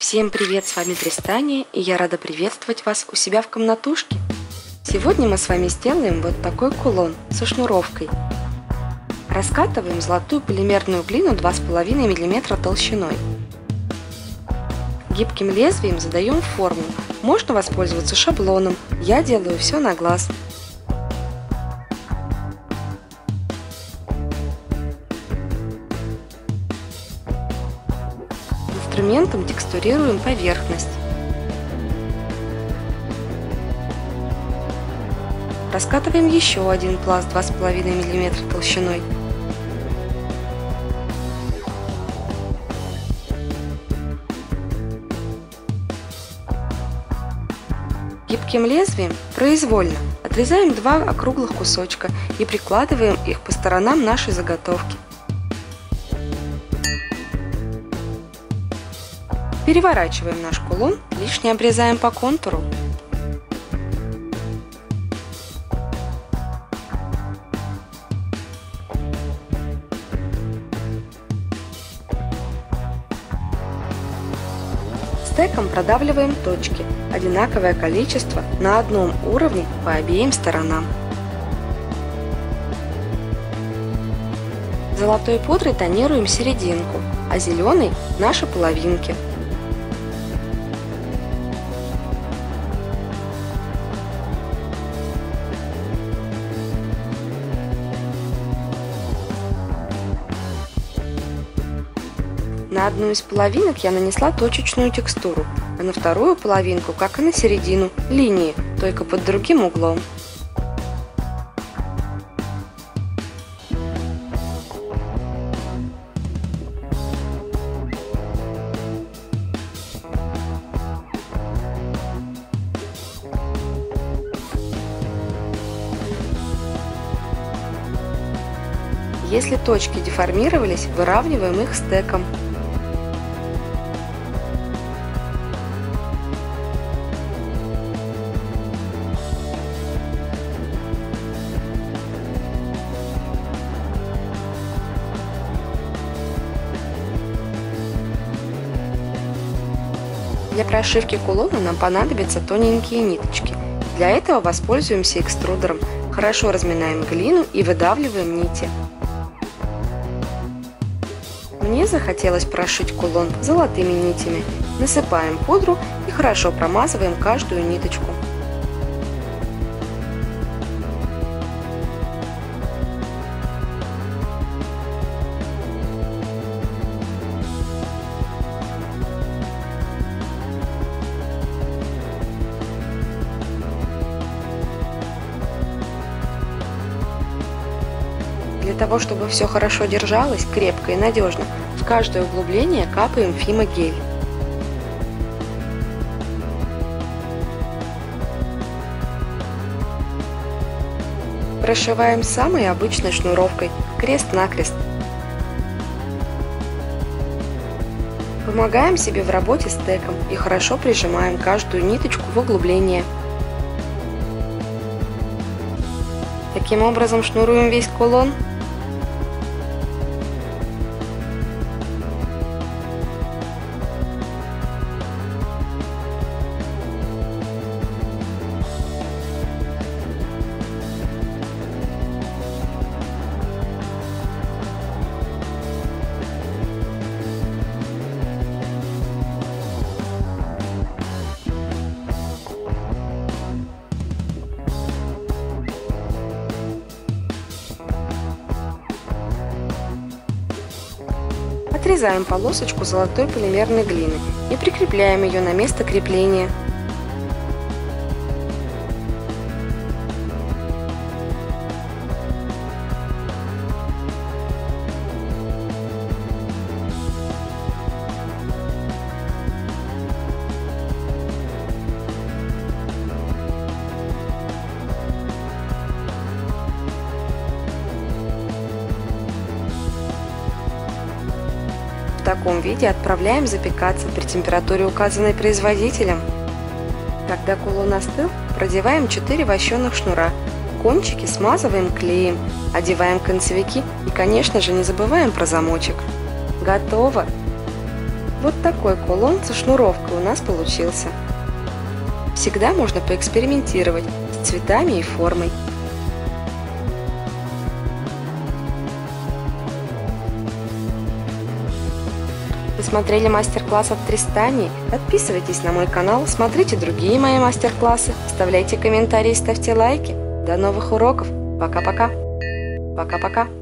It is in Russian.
Всем привет, с вами Тристания, и я рада приветствовать вас у себя в комнатушке. Сегодня мы с вами сделаем вот такой кулон со шнуровкой. Раскатываем золотую полимерную глину 2,5 мм толщиной. Гибким лезвием задаем форму, можно воспользоваться шаблоном, я делаю все на глаз. Инструментом текстурируем поверхность. Раскатываем еще один пласт 2,5 мм толщиной. Гибким лезвием произвольно отрезаем два округлых кусочка и прикладываем их по сторонам нашей заготовки. Переворачиваем наш кулон, лишнее обрезаем по контуру. Стеком продавливаем точки, одинаковое количество на одном уровне по обеим сторонам. Золотой пудрой тонируем серединку, а зеленой – наши половинки. На одну из половинок я нанесла точечную текстуру, а на вторую половинку, как и на середину, линии, только под другим углом. Если точки деформировались, выравниваем их стеком. Для прошивки кулона нам понадобятся тоненькие ниточки. Для этого воспользуемся экструдером. Хорошо разминаем глину и выдавливаем нити. Мне захотелось прошить кулон золотыми нитями. Насыпаем пудру и хорошо промазываем каждую ниточку. Для того, чтобы все хорошо держалось, крепко и надежно, в каждое углубление капаем фимогель. Прошиваем самой обычной шнуровкой, крест-накрест. Помогаем себе в работе стеком и хорошо прижимаем каждую ниточку в углубление. Таким образом шнуруем весь кулон. Отрезаем полосочку золотой полимерной глины и прикрепляем ее на место крепления. В таком виде отправляем запекаться при температуре, указанной производителем. Когда кулон остыл, продеваем 4 вощеных шнура. Кончики смазываем клеем, одеваем концевики и, конечно же, не забываем про замочек. Готово! Вот такой кулон со шнуровкой у нас получился. Всегда можно поэкспериментировать с цветами и формой. Вы смотрели мастер-класс от Тристани? Подписывайтесь на мой канал, смотрите другие мои мастер-классы, оставляйте комментарии, ставьте лайки. До новых уроков. Пока-пока. Пока-пока.